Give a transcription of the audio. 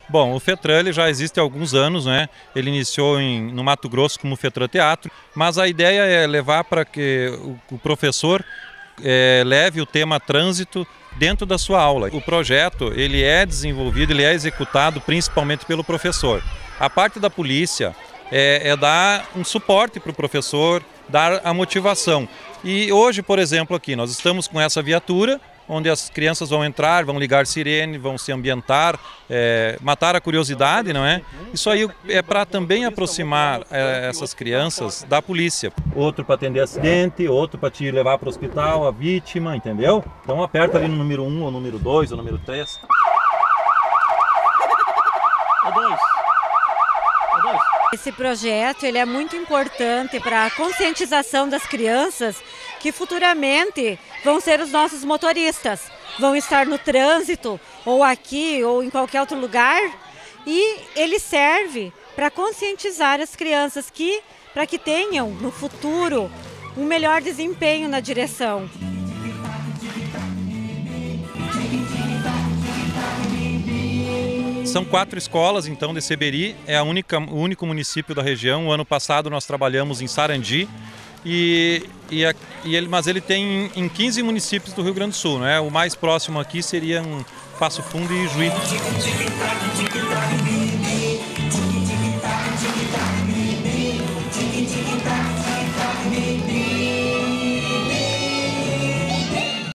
Bom, o FETRAN ele já existe há alguns anos, né? Ele iniciou no Mato Grosso como FETRAN Teatro, mas a ideia é levar para que o professor leve o tema trânsito dentro da sua aula. O projeto ele é desenvolvido, ele é executado principalmente pelo professor. A parte da polícia é dar um suporte para o professor, dar a motivação. E hoje, por exemplo, aqui nós estamos com essa viatura, onde as crianças vão entrar, vão ligar sirene, vão se ambientar, matar a curiosidade, não é? Isso aí é para também aproximar essas crianças da polícia. Outro para atender acidente, outro para te levar para o hospital, a vítima, entendeu? Então aperta ali no número 1, ou número 2, ou número 3. Esse projeto ele é muito importante para a conscientização das crianças que futuramente vão ser os nossos motoristas, vão estar no trânsito ou aqui ou em qualquer outro lugar, e ele serve para conscientizar as crianças para que tenham no futuro um melhor desempenho na direção. São 4 escolas, então, de Seberi, é o único município da região. O ano passado nós trabalhamos em Sarandi, mas ele tem em 15 municípios do Rio Grande do Sul, né? O mais próximo aqui seria Passo Fundo e Juí.